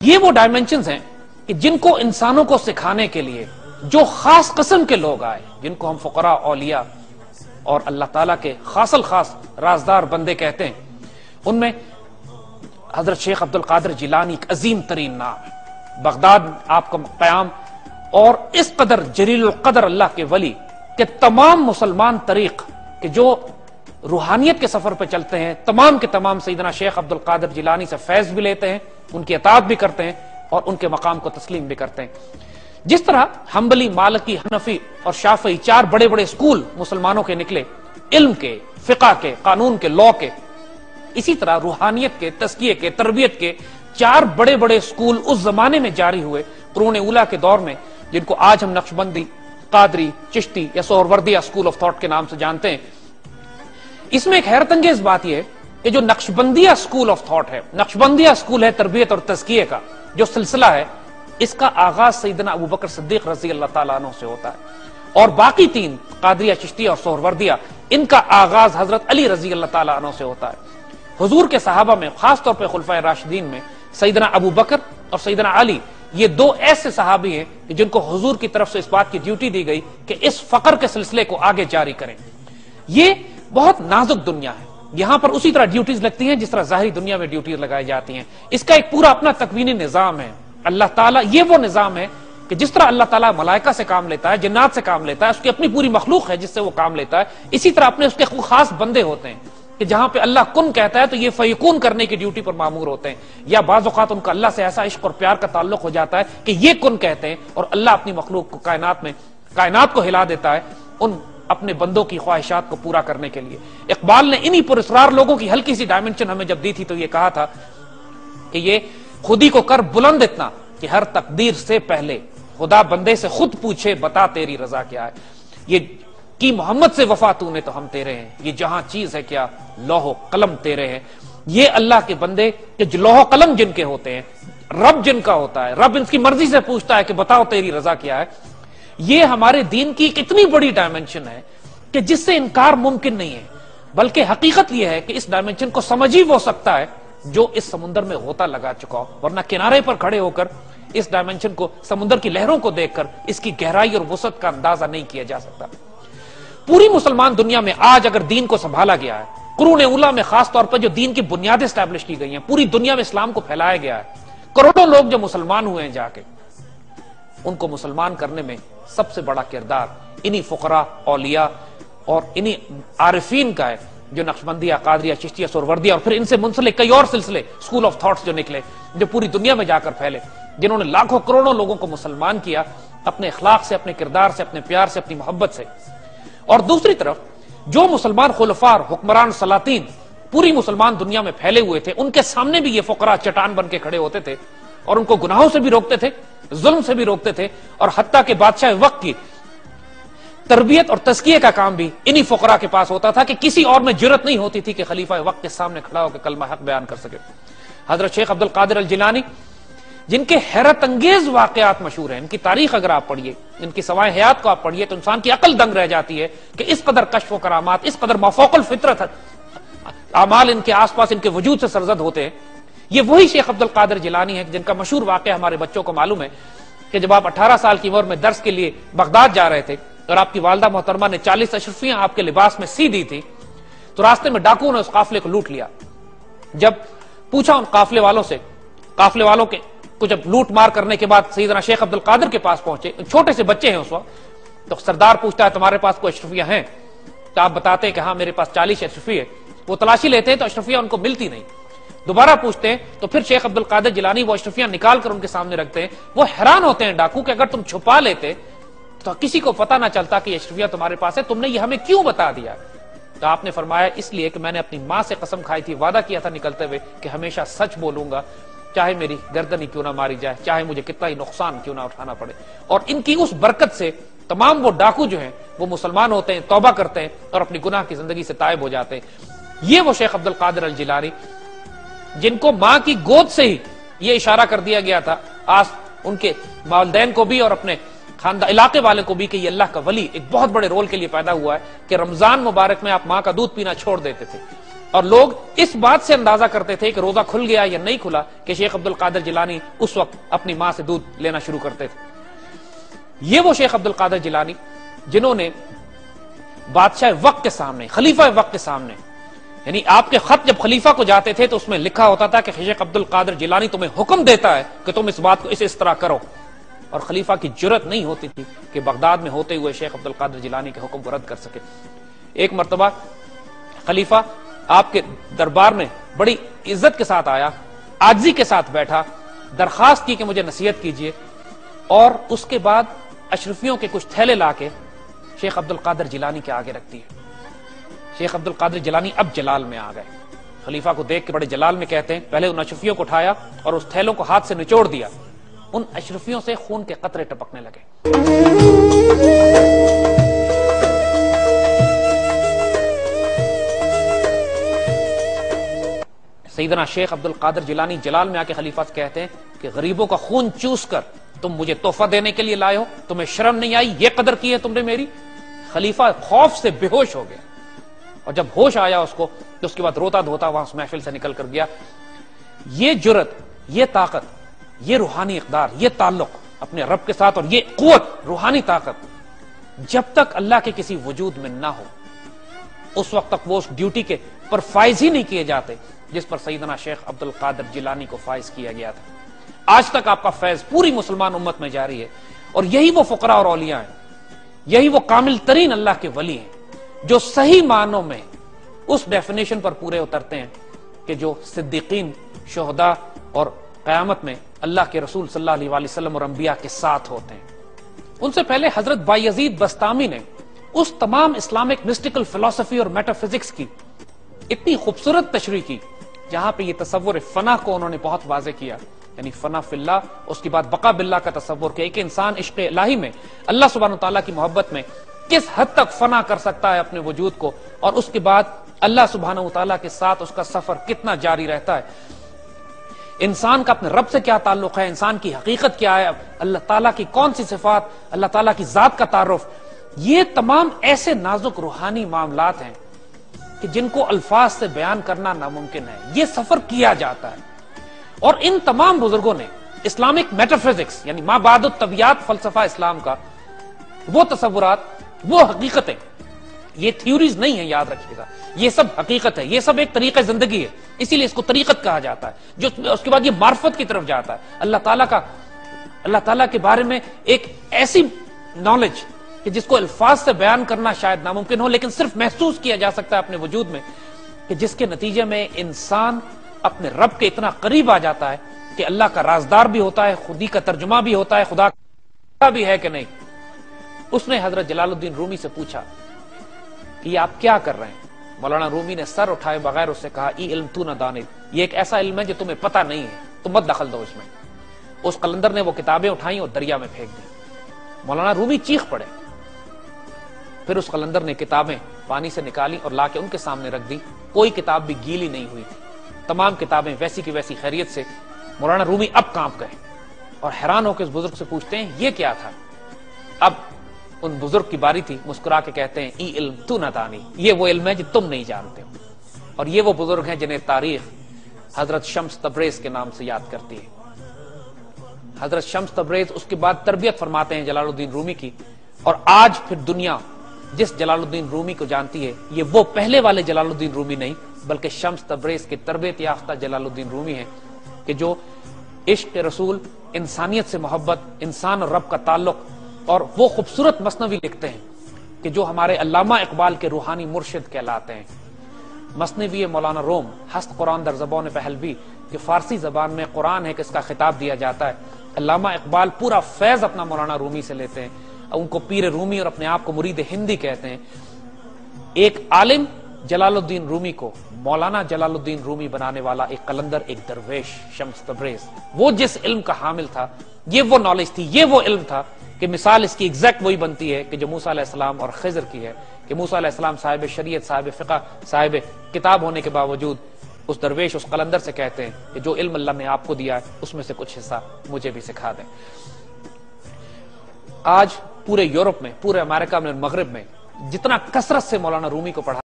یہ وہ ڈائمنشنز ہیں کہ جن کو انسانوں کو سکھانے کے لیے جو خاص قسم کے لوگ آئے، جن کو ہم فقراء، اولیاء اور اللہ تعالیٰ کے خاص الخاص رازدار بندے کہتے ہیں، ان میں حضرت شیخ عبد القادر جیلانی ایک عظیم ترین نام ہے۔ بغداد آپ کا قیام، اور اس قدر جلیل القدر اللہ کے ولی کہ تمام مسلمان طریق کہ جو روحانیت کے سفر پہ چلتے ہیں، تمام کے تمام سیدنا شیخ عبد القادر جیلانی سے فیض بھی لیتے ہیں، ان کی اطاعت بھی کرتے ہیں اور ان کے مقام کو تسلیم بھی کرتے ہیں۔ جس طرح حنبلی، مالکی، حنفی اور شافعی چار بڑے بڑے اسکول مسلمانوں کے نکلے، علم کے، فقہ کے، قانون کے، لاء کے، اسی طرح روحانیت کے، تزکیے کے، تربیت کے چار بڑے بڑے اسکول اس زمانے میں جاری ہوئے، قرون اولیٰ کے دور میں، جن کو آج ہم نقشبندی، قادری، چشتی یا سہروردیہ اسکول آف تھاٹ کے نام سے جانتے ہیں۔ اس میں ایک حیرت انگیز بات یہ ہے کہ جو نقشبندیہ اسکول آف تھاٹ ہے، نقشبندیہ اسکول ہے تربیت اور تزکیے کا جو سلسلہ ہے، اس کا آغاز سیدنا ابوبکر صدیق رضی اللہ تعالیٰ عنہ سے ہوتا ہے، اور باقی تین قادریہ، چشتیہ اور سہروردیہ، ان کا آغاز حضرت علی رضی اللہ تعالیٰ عنہ سے ہوتا ہے۔ حضور کے صحابہ میں، خاص طور پہ خلفائے راشدین میں، سیدنا ابوبکر اور سیدنا علی یہ دو ایسے صحابی ہیں کہ جن کو حضور کی طرف سے اس بات کی ڈیوٹی دی گئی کہ اس فقر کے سلسلے کو آگے جاری کریں۔ یہ بہت نازک دنیا ہے، یہاں پر اسی طرح ڈیوٹیز لگتی ہیں جس طرح ظاہری دنیا میں ڈیوٹیز لگائی جاتی ہیں۔ اس کا ایک پورا اپنا تکوینی نظام ہے۔ اللہ تعالیٰ، یہ وہ نظام ہے کہ جس طرح اللہ تعالیٰ ملائکہ سے کام لیتا ہے، جنات سے کام لیتا ہے، اس کی اپنی پوری مخلوق ہے جس سے وہ کام لیتا ہے، اسی طرح اپنے اس کے خاص بندے ہوتے ہیں کہ جہاں پہ اللہ کن کہتا ہے تو یہ فیکون کرنے کی ڈیوٹی پر مامور ہوتے ہیں، یا بعض اوقات ان کا اللہ سے ایسا عشق اور پیار کا تعلق ہو جاتا ہے کہ یہ کن کہتے ہیں اور اللہ اپنی مخلوق کو کائنات کو ہلا دیتا ہے ان اپنے بندوں کی خواہشات کو پورا کرنے کے لیے۔ اقبال نے انہی پر اسرار لوگوں کی ہلکی سی ڈائمنشن ہمیں جب دی تھی تو یہ کہا تھا کہ یہ خودی کو کر بلند اتنا کہ ہر تقدیر سے پہلے خدا بندے سے خود پوچھے بتا تیری رضا کیا ہے۔ یہ کی محمد سے وفا تو نے تو ہم تیرے ہیں، یہ جہاں چیز ہے کیا لوح و قلم تیرے ہیں۔ یہ اللہ کے بندے کہ جو لوح و قلم جن کے ہوتے ہیں، رب جن کا ہوتا ہے، رب ان کی مرضی سے پوچھتا ہے کہ بتاؤ تیری رضا کیا ہے۔ یہ ہمارے دین کی ایک اتنی بڑی ڈائمنشن ہے کہ جس سے انکار ممکن نہیں ہے، بلکہ حقیقت یہ ہے کہ اس ڈائمنشن کو سمجھ ہی وہ سکتا ہے جو اس سمندر میں غوطہ لگا چکا ہو، ورنہ کنارے پر کھڑے ہو کر اس ڈائمنشن کو، سمندر کی لہروں کو دیکھ کر اس کی گہرائی اور وسعت کا اندازہ نہیں کیا جا سکتا۔ پوری مسلمان دنیا میں آج اگر دین کو سنبھالا گیا ہے، قرون اولیٰ میں خاص طور پر جو دین کی بنیادیں اسٹیبلش کی گئی ہیں، پوری دنیا میں اسلام کو پھیلایا گیا ہے، کروڑوں لوگ جو مسلمان ہوئے ہیں جا کے، ان کو مسلمان کرنے میں سب سے بڑا کردار انہی فقراء، اولیاء اور انہی عارفین کا ہے جو نقشبندیہ، قادریہ، چشتیہ، سہروردیہ اور پھر ان سے منسلک کئی اور سلسلے، اسکول آف تھاٹس جو نکلے، جو پوری دنیا میں جا کر پھیلے، جنہوں نے لاکھوں کروڑوں لوگوں کو مسلمان کیا اپنے اخلاق سے، اپنے کردار سے، اپنے پیار سے، اپنی محبت سے۔ اور دوسری طرف جو مسلمان خلفاء، حکمران، سلاطین پوری مسلمان دنیا میں پھیلے ہوئے تھے، ان کے سامنے بھی یہ فقراء چٹان بن کے کھڑے ہوتے تھے اور ان کو گناہوں سے بھی روکتے تھے، ظلم سے بھی روکتے تھے، اور حتیٰ کہ بادشاہ وقت کی تربیت اور تزکیے کا کام بھی انہی فقراء کے پاس ہوتا تھا کہ کسی اور میں جرت نہیں ہوتی تھی کہ خلیفہ وقت کے سامنے کھڑا ہو کے کلمہ حق بیان کر سکے۔ حضرت شیخ عبد القادر الجیلانی، جن کے حیرت انگیز واقعات مشہور ہیں، ان کی تاریخ اگر آپ پڑھیے، ان کی سوائے حیات کو آپ پڑھیے تو انسان کی عقل دنگ رہ جاتی ہے کہ اس قدر کشف و کرامات، اس قدر مافوق الفطرت اعمال ان کے آس پاس، ان کے وجود سے سرزد ہوتے ہیں۔ یہ وہی شیخ عبد القادر جیلانی ہے جن کا مشہور واقعہ ہمارے بچوں کو معلوم ہے کہ جب آپ 18 سال کی عمر میں درس کے لیے بغداد جا رہے تھے اور آپ کی والدہ محترمہ نے 40 اشرفیاں آپ کے لباس میں سی دی تھی، تو راستے میں ڈاکوؤں نے اس قافلے کو لوٹ لیا۔ جب پوچھا ان قافلے والوں سے، قافلے والوں کے کو جب لوٹ مار کرنے کے بعد سیدنا شیخ عبد القادر کے پاس پہنچے، چھوٹے سے بچے ہیں اس وقت، تو سردار پوچھتا ہے تمہارے پاس کوئی اشرفیاں ہیں؟ تو آپ بتاتے ہیں کہ ہاں میرے پاس 40 اشرفی ہے۔ وہ تلاشی لیتے ہیں تو اشرفیاں ان کو ملتی نہیں، دوبارہ پوچھتے ہیں تو پھر شیخ عبد القادر جیلانی وہ اشرفیاں نکال کر ان کے سامنے رکھتے ہیں۔ وہ حیران ہوتے ہیں ڈاکو کہ اگر تم چھپا لیتے تو کسی کو پتہ نہ چلتا کہ یہ اشرفیاں تمہارے پاس ہے، تم نے یہ ہمیں کیوں بتا دیا؟ تو آپ نے فرمایا اس لیے کہ میں نے اپنی ماں سے قسم کھائی تھی، وعدہ کیا تھا نکلتے ہوئے کہ ہمیشہ سچ بولوں گا، چاہے میری گردن ہی کیوں نہ ماری جائے، چاہے مجھے کتنا ہی نقصان کیوں نہ اٹھانا پڑے۔ اور ان کی اس برکت سے تمام وہ ڈاکو جو ہیں وہ مسلمان ہوتے ہیں، توبہ کرتے ہیں اور اپنی گناہ کی زندگی سے تائب ہو جاتے ہیں۔ یہ وہ شیخ عبد القادر الجیلانی جن کو ماں کی گود سے ہی یہ اشارہ کر دیا گیا تھا، ان کے والدین کو بھی اور اپنے خاندان علاقے والے کو بھی، کہ یہ اللہ کا ولی ایک بہت بڑے رول کے لیے پیدا ہوا ہے کہ رمضان مبارک میں آپ ماں کا دودھ پینا چھوڑ دیتے تھے، اور لوگ اس بات سے اندازہ کرتے تھے کہ روزہ کھل گیا یا نہیں کھلا کہ شیخ عبد القادر جیلانی اس وقت اپنی ماں سے دودھ لینا شروع کرتے تھے۔ یہ وہ شیخ عبد القادر جیلانی جنہوں نے بادشاہ وقت کے سامنے، خلیفہ وقت کے سامنے، یعنی آپ کے خط جب خلیفہ کو جاتے تھے تو اس میں لکھا ہوتا تھا کہ شیخ عبد القادر جیلانی تمہیں حکم دیتا ہے کہ تم اس بات کو اس طرح کرو، اور خلیفہ کی جرت نہیں ہوتی تھی کہ بغداد میں ہوتے ہوئے شیخ عبد القادر جیلانی کے حکم کو رد کر سکے۔ ایک مرتبہ خلیفہ آپ کے دربار میں بڑی عزت کے ساتھ آیا، عاجزی کے ساتھ بیٹھا، درخواست کی کہ مجھے نصیحت کیجیے، اور اس کے بعد اشرفیوں کے کچھ تھیلے لا کے شیخ عبد القادر جیلانی کے آگے رکھتی ہے۔ شیخ عبد القادر جیلانی اب جلال میں آ گئے، خلیفہ کو دیکھ کے بڑے جلال میں کہتے ہیں، پہلے ان اشرفیوں کو اٹھایا اور اس تھیلوں کو ہاتھ سے نچوڑ دیا، ان اشرفیوں سے خون کے قطرے ٹپکنے لگے۔ سیدنا شیخ عبد القادر جیلانی جلال میں آ کے خلیفہ سے کہتے ہیں کہ غریبوں کا خون چوس کر تم مجھے تحفہ دینے کے لیے لائے ہو، تمہیں شرم نہیں آئی؟ یہ قدر کی ہے تم نے میری؟ خلیفہ خوف سے بے ہوش ہو گیا، اور جب ہوش آیا اس کو تو اس کے بعد روتا دھوتا وہاں اس محفل سے نکل کر گیا۔ یہ جرت، یہ طاقت، یہ روحانی اقدار، یہ تعلق اپنے رب کے ساتھ، اور یہ قوت، روحانی طاقت جب تک اللہ کے کسی وجود میں نہ ہو اس وقت تک وہ اس ڈیوٹی کے پر فائز ہی نہیں کیے جاتے جس پر سیدنا شیخ عبد القادر جیلانی کو فائز کیا گیا تھا۔ آج تک آپ کا فیض پوری مسلمان امت میں جاری ہے، اور یہی وہ فقراء اور اولیاء ہیں، یہی وہ کامل ترین اللہ کے ولی ہیں جو صحیح معنوں میں اس ڈیفینیشن پر پورے اترتے ہیں کہ جو صدیقین، شہداء اور قیامت میں اللہ کے رسول صلی اللہ علیہ وآلہ وسلم اور انبیاء کے ساتھ ہوتے ہیں۔ ان سے پہلے حضرت بایزید بستامی نے اس تمام اسلامک مسٹیکل فلسفی اور میٹا فزکس کی اتنی خوبصورت تشریح کی جہاں پہ یہ تصور فنا کو انہوں نے بہت واضح کیا، یعنی فنا فی اللہ، اس کے بعد بقا باللہ کا تصور کہ ایک انسان عشق الہی میں، اللہ سبحانہ وتعالیٰ کی محبت میں کس حد تک فنا کر سکتا ہے اپنے وجود کو، اور اس کے بعد اللہ سبحانہ وتعالیٰ کے ساتھ اس کا سفر کتنا جاری رہتا ہے، انسان کا اپنے رب سے کیا تعلق ہے، انسان کی حقیقت کیا ہے، اللہ تعالیٰ کی کون سی صفات، اللہ تعالیٰ کی ذات کا تعارف۔ یہ تمام ایسے نازک روحانی معاملات ہیں کہ جن کو الفاظ سے بیان کرنا ناممکن ہے، یہ سفر کیا جاتا ہے۔ اور ان تمام بزرگوں نے اسلامک میٹا فزکس یعنی ما بعد الطبیعت فلسفہ اسلام کا وہ تصورات، وہ حقیقتیں، یہ تھیوریز نہیں ہیں، یاد رکھیے گا، یہ سب حقیقت ہے، یہ سب ایک طریقہ زندگی ہے، اسی لیے اس کو طریقت کہا جاتا ہے، جو اس کے بعد یہ معرفت کی طرف جاتا ہے، اللہ تعالیٰ کے بارے میں ایک ایسی نالج کہ جس کو الفاظ سے بیان کرنا شاید ناممکن ہو، لیکن صرف محسوس کیا جا سکتا ہے اپنے وجود میں، کہ جس کے نتیجے میں انسان اپنے رب کے اتنا قریب آ جاتا ہے کہ اللہ کا رازدار بھی ہوتا ہے، خودی کا ترجمہ بھی ہوتا ہے، خدا کا بھی ہے کہ نہیں۔ اس نے حضرت جلال الدین رومی سے پوچھا کہ یہ آپ کیا کر رہے ہیں؟ مولانا رومی نے سر اٹھائے بغیر اس سے کہا، ای علم تو نہ دانت، یہ ایک ایسا علم ہے جو تمہیں پتہ نہیں ہے، تم مت دخل دو اس میں۔ اس قلندر نے وہ کتابیں اٹھائیں اور دریا میں پھینک دی۔ مولانا رومی چیخ پڑے، پھر اس قلندر نے کتابیں پانی سے نکالی اور لا کے ان کے سامنے رکھ دی، کوئی کتاب بھی گیلی نہیں ہوئی تھی، تمام کتابیں ویسی کی ویسی خیریت سے۔ مولانا رومی اب کانپ گئے اور حیران ہو کے اس بزرگ سے پوچھتے ہیں، یہ کیا تھا؟ اب ان بزرگ کی باری تھی، مسکرا کے کہتے ہیں، ای علم تو نہ دانی، یہ وہ علم ہے جو تم نہیں جانتے ہو۔ اور یہ وہ بزرگ ہیں جنہیں تاریخ حضرت شمس تبریز کے نام سے یاد کرتی ہے۔ حضرت شمس تبریز اس کے بعد تربیت فرماتے ہیں جلال الدین رومی کی، اور آج پھر دنیا جس جلال الدین رومی کو جانتی ہے، یہ وہ پہلے والے جلال الدین رومی نہیں بلکہ شمس تبریز کے تربیت یافتہ جلال الدین رومی ہیں، کہ جو عشق رسول، انسانیت سے محبت، انسان اور رب کا تعلق، اور وہ خوبصورت مثنوی لکھتے ہیں کہ جو ہمارے علامہ اقبال کے روحانی مرشد کہلاتے ہیں۔ مثنوی مولانا روم، ہست قرآن در زبان پہلوی، کہ فارسی زبان میں قرآن ہے کہ اس کا خطاب دیا جاتا ہے۔ علامہ اقبال پورا فیض اپنا مولانا رومی سے لیتے ہیں، ان کو پیر رومی اور اپنے آپ کو مرید ہندی کہتے ہیں۔ ایک عالم جلال الدین رومی کو مولانا جلال الدین رومی بنانے والا ایک قلندر، ایک درویش شمس تبریز، وہ جس علم کا حامل تھا، یہ وہ نالج تھی، یہ وہ علم تھا کہ مثال اس کی ایگزیکٹ وہی بنتی ہے کہ جو موسیٰ علیہ السلام اور خضر کی ہے، کہ موسیٰ علیہ السلام صاحب شریعت، صاحب فقہ، صاحب کتاب ہونے کے باوجود اس درویش، اس قلندر سے کہتے ہیں کہ جو علم اللہ نے آپ کو دیا ہے اس میں سے کچھ حصہ مجھے بھی سکھا دیں۔ آج پورے یورپ میں، پورے امریکہ میں، مغرب میں جتنا کثرت سے مولانا رومی کو پڑھا